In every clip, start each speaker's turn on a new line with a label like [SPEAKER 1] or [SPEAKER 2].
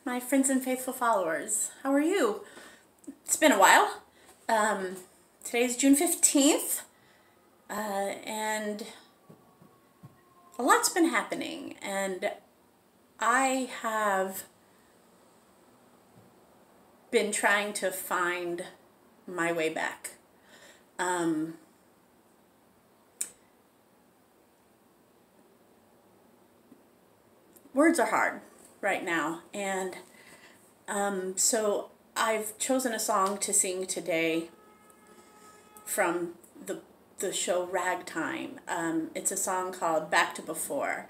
[SPEAKER 1] my friends and faithful followers. How are you? It's been a while. Today's June 15th, and a lot's been happening, and I have been trying to find my way back. Words are hard right now, and so I've chosen a song to sing today from the show Ragtime. It's a song called Back to Before.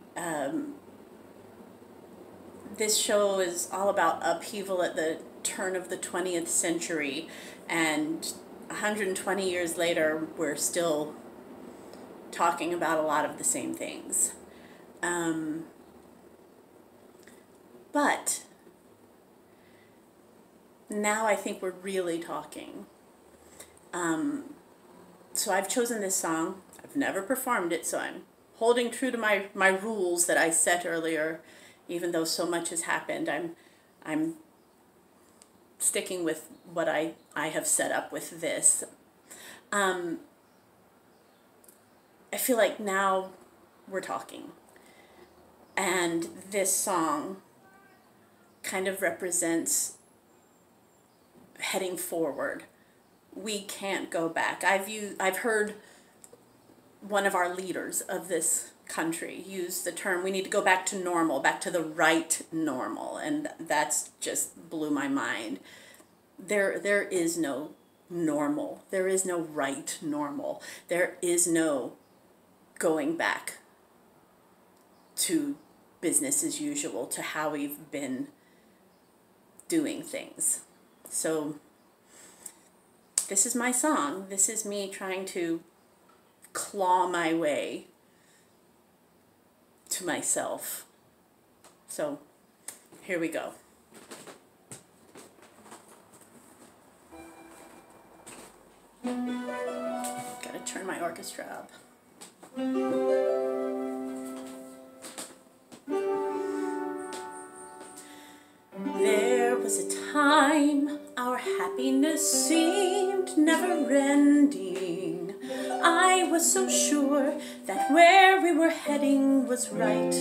[SPEAKER 1] This show is all about upheaval at the turn of the 20th century, and 120 years later we're still talking about a lot of the same things. But now I think we're really talking. So I've chosen this song. I've never performed it, so I'm holding true to my rules that I set earlier, even though so much has happened. I'm sticking with what I have set up with this. I feel like now we're talking. And this song kind of represents heading forward. We can't go back. I've heard one of our leaders of this country use the term, we need to go back to normal, back to the right normal, and that's just blew my mind. There is no normal. There is no right normal. There is no going back to business as usual, to how we've been doing things. So this is my song. This is me trying to claw my way to myself. So here we go. Gotta turn my orchestra up. There was a time our happiness seemed never-ending. I was so sure that where we were heading was right.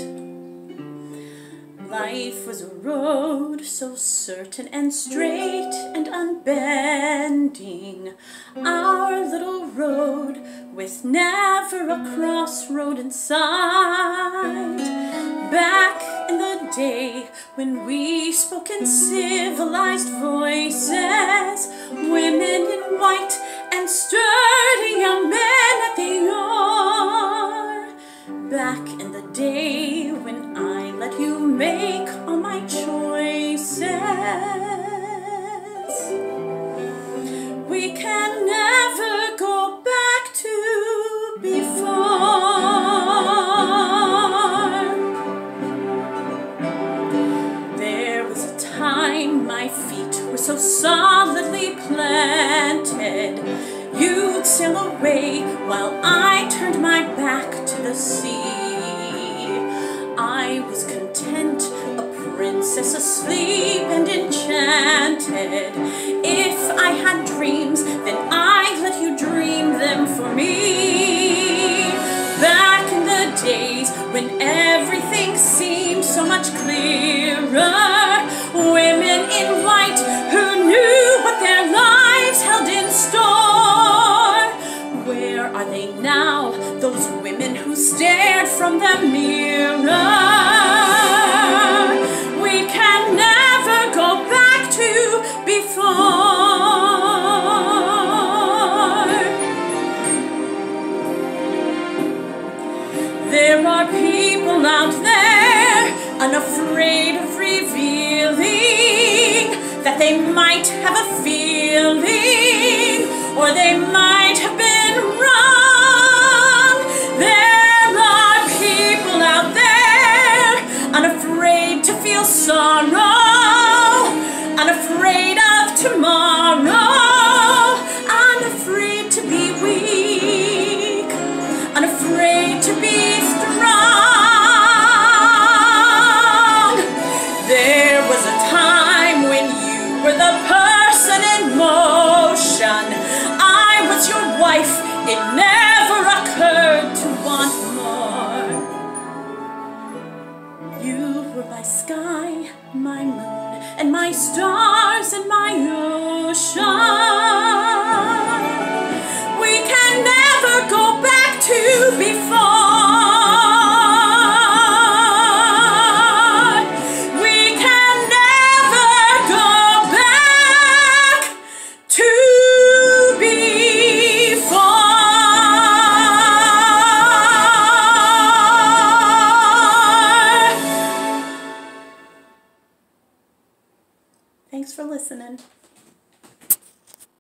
[SPEAKER 1] Life was a road so certain and straight and unbending. Our little road with never a crossroad in sight. Back in the day when we spoke in civilized voices, women in white and sturdy young men at the oar. Back in the day when I let you make all my choices. We can never go back to before. There was a time my feet were so solidly planted, you'd sail away while I turned my back to the sea. I was content, a princess asleep and enchanted. If I had dreams, then I'd let you dream them for me. Back in the days when everything seemed so much clearer, women in white who knew what their lives held in store. Where are they now, those women who stared from the mirror? We can never go back to before. There are people out there unafraid of revealing that they might have a feeling, or they might have been wrong. There are people out there unafraid to feel sorrow, unafraid of tomorrow, unafraid to be weak, unafraid to be strong. There was a my star.